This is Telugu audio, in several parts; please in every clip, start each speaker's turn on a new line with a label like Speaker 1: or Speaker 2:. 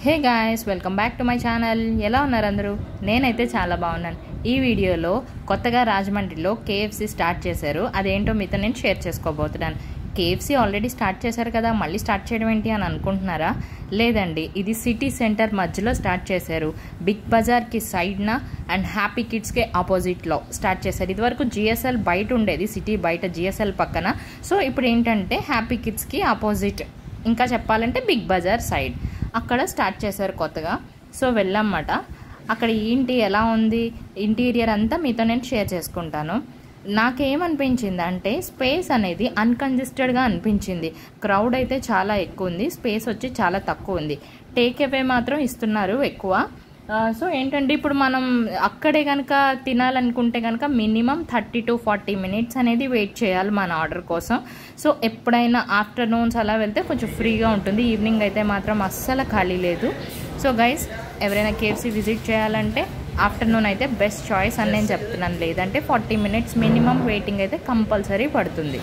Speaker 1: Hey guys, welcome back to my channel. ఎలా ఉన్నారు అందరూ? నేనైతే చాలా బాగున్నాను. ఈ వీడియోలో కొత్తగా రాజమండ్రిలో కేఎఫ్సి స్టార్ట్ చేశారు. అదేంటో మీతో నేను షేర్ చేసుకోబోతున్నాను. కేఎఫ్సి ఆల్రెడీ స్టార్ట్ చేశారు కదా, మళ్ళీ స్టార్ట్ చేయడం ఏంటి అని అనుకుంటున్నారా? లేదండి, ఇది సిటీ సెంటర్ మధ్యలో స్టార్ట్ చేశారు. బిగ్ బజార్కి సైడ్న అండ్ హ్యాపీ కిడ్స్కి ఆపోజిట్లో స్టార్ట్ చేశారు. ఇదివరకు జిఎస్ఎల్ బయట ఉండేది, సిటీ బయట జిఎస్ఎల్ పక్కన. సో ఇప్పుడు ఏంటంటే హ్యాపీ కిడ్స్కి ఆపోజిట్, ఇంకా చెప్పాలంటే బిగ్ బజార్ సైడ్ అక్కడ స్టార్ట్ చేశారు కొత్తగా. సో వెళ్ళామన్నమాట. అక్కడ ఏంటి, ఎలా ఉంది, ఇంటీరియర్ అంతా మీతో నేను షేర్ చేసుకుంటాను. నాకేమనిపించింది అంటే స్పేస్ అనేది అన్కంజెస్టెడ్గా అనిపించింది. క్రౌడ్ అయితే చాలా ఎక్కువ ఉంది, స్పేస్ వచ్చి చాలా తక్కువ ఉంది. టేక్ అవే మాత్రం ఇస్తున్నారు ఎక్కువ. సో ఏంటంటే ఇప్పుడు మనం అక్కడే కనుక తినాలనుకుంటే కనుక మినిమం 30 to 40 minutes అనేది వెయిట్ చేయాలి మన ఆర్డర్ కోసం. సో ఎప్పుడైనా ఆఫ్టర్నూన్స్ అలా వెళ్తే కొంచెం ఫ్రీగా ఉంటుంది, ఈవినింగ్ అయితే మాత్రం అస్సలు ఖాళీ లేదు. సో గైస్, ఎవరైనా కేఎఫ్సి విజిట్ చేయాలంటే ఆఫ్టర్నూన్ అయితే బెస్ట్ చాయిస్ అని నేను చెప్తున్నాను. లేదంటే 40 minutes మినిమం వెయిటింగ్ అయితే కంపల్సరీ పడుతుంది.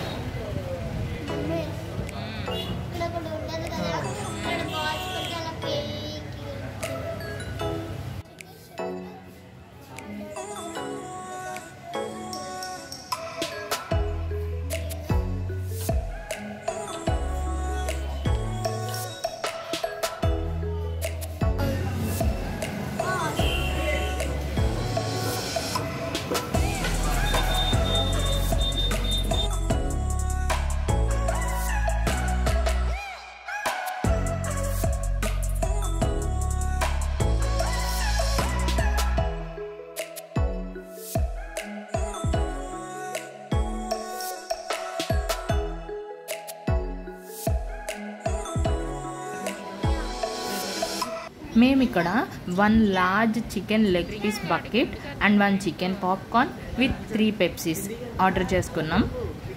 Speaker 1: మేము ఇక్కడ 1 large chicken leg piece bucket and 1 chicken popcorn with 3 Pepsis order చేసుకున్నాం.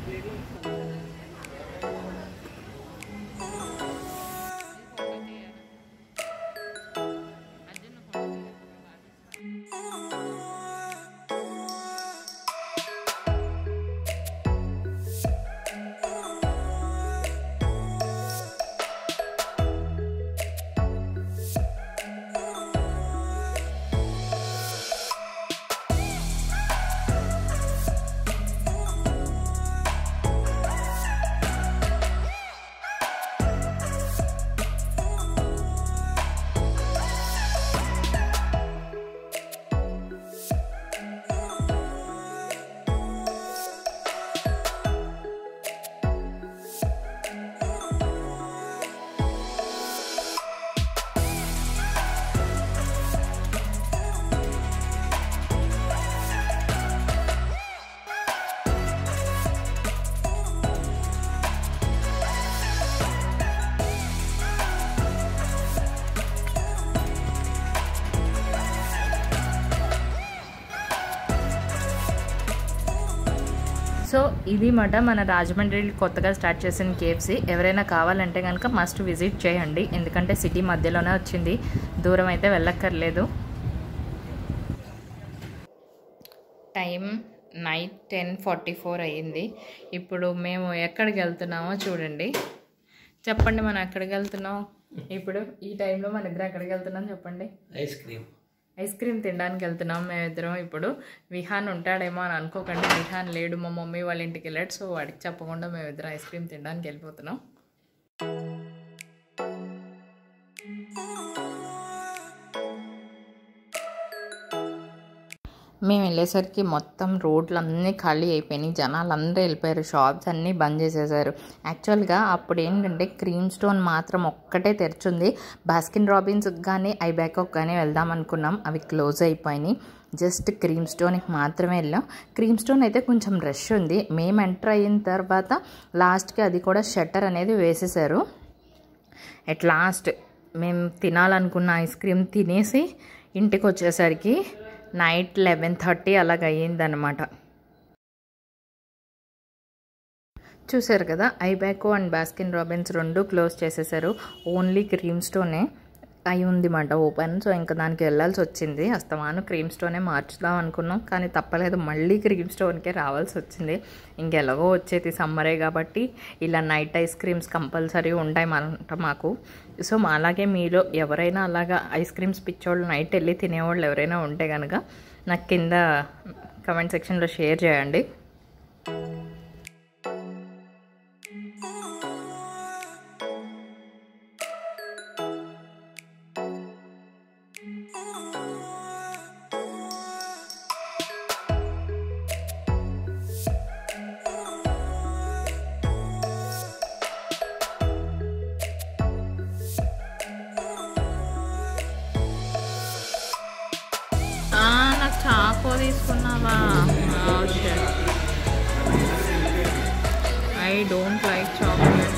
Speaker 1: సో ఇది మాట మన రాజమండ్రి కొత్తగా స్టార్ట్ చేసిన కేఎఫ్సి. ఎవరైనా కావాలంటే కనుక మస్ట్ విజిట్ చేయండి, ఎందుకంటే సిటీ మధ్యలోనే వచ్చింది, దూరం అయితే వెళ్ళక్కర్లేదు. టైం నైట్ 10:44 అయ్యింది. ఇప్పుడు మేము ఎక్కడికి వెళ్తున్నామో చూడండి. చెప్పండి, మనం ఎక్కడికి వెళ్తున్నాం ఇప్పుడు? ఈ టైంలో మన ఇద్దరు ఎక్కడికి వెళ్తున్నాం చెప్పండి? ఐస్ క్రీమ్ తినడానికి వెళ్తున్నాం మేమిద్దరం. ఇప్పుడు విహాన్ ఉంటాడేమో అని అనుకోకండి, విహాన్ లేడు, మా మమ్మీ వాళ్ళ ఇంటికి వెళ్ళాడు. సో వాడికి చెప్పకుండా మేమిద్దరం ఐస్ క్రీమ్ తినడానికి వెళ్ళిపోతున్నాం. మేము వెళ్ళేసరికి మొత్తం రోడ్లు అన్నీ ఖాళీ అయిపోయినాయి, జనాలు అందరూ వెళ్ళిపోయారు, షాప్స్ అన్నీ బంద్ చేసేసారు. యాక్చువల్గా అప్పుడు ఏంటంటే క్రీమ్ స్టోన్ మాత్రం ఒక్కటే తెరిచింది. బాస్కిన్ రాబిన్స్కి కానీ ఐబ్యాకాక్ కానీ వెళ్దాం అనుకున్నాం, అవి క్లోజ్ అయిపోయినాయి. జస్ట్ క్రీమ్ స్టోన్కి మాత్రమే వెళ్ళాం. క్రీమ్ స్టోన్ అయితే కొంచెం రష్ ఉంది. మేము ఎంటర్ అయిన తర్వాత లాస్ట్కి అది కూడా షట్టర్ అనేది వేసేసారు. అట్ లాస్ట్ మేము తినాలనుకున్న ఐస్ క్రీమ్ తినేసి ఇంటికి వచ్చేసరికి నైట్ 11:30 అలాగ అయ్యిందనమాట. చూసారు కదా, ఐబ్యాకో అండ్ బాస్కిన్ రాబిన్స్ రెండు క్లోజ్ చేసేసారు. ఓన్లీ క్రీమ్ స్టోనే అయి ఉందిమాట ఓపెన్. సో ఇంకా దానికి వెళ్ళాల్సి వచ్చింది. అస్తమాను క్రీమ్ స్టోనే మార్చుదాం అనుకున్నాం, కానీ తప్పలేదు, మళ్ళీ క్రీమ్ స్టోన్కే రావాల్సి వచ్చింది. ఇంకెలాగో వచ్చేది సమ్మరే కాబట్టి ఇలా నైట్ ఐస్ క్రీమ్స్ కంపల్సరీ ఉంటాయి మాకు. సో అలాగే మీలో ఎవరైనా అలాగా ఐస్ క్రీమ్స్ పిచ్చోళ్ళు నైట్ వెళ్ళి తినేవాళ్ళు ఎవరైనా ఉంటే కనుక నాకు కింద కమెంట్ సెక్షన్లో షేర్ చేయండి. నాకు చాకో తీసుకున్నావా? I don't like chocolate.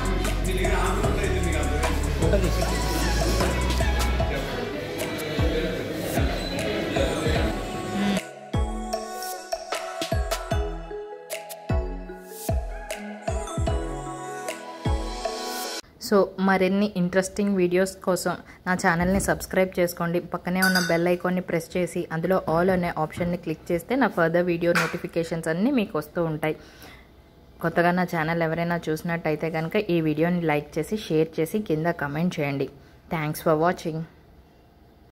Speaker 1: So మరిన్ని ఇంట్రెస్టింగ్ వీడియోస్ కోసం నా ఛానల్ని సబ్స్క్రైబ్ చేసుకోండి. పక్కనే ఉన్న బెల్ ఐకాన్ని ప్రెస్ చేసి అందులో ఆల్ అనే ఆప్షన్ని క్లిక్ చేస్తే నా ఫర్దర్ వీడియో నోటిఫికేషన్స్ అన్నీ మీకు వస్తూ ఉంటాయి. కొత్తగా నా ఛానల్ ఎవరైనా చూసినట్టయితే కనుక ఈ వీడియోని లైక్ చేసి షేర్ చేసి కింద కమెంట్ చేయండి. Thanks for watching.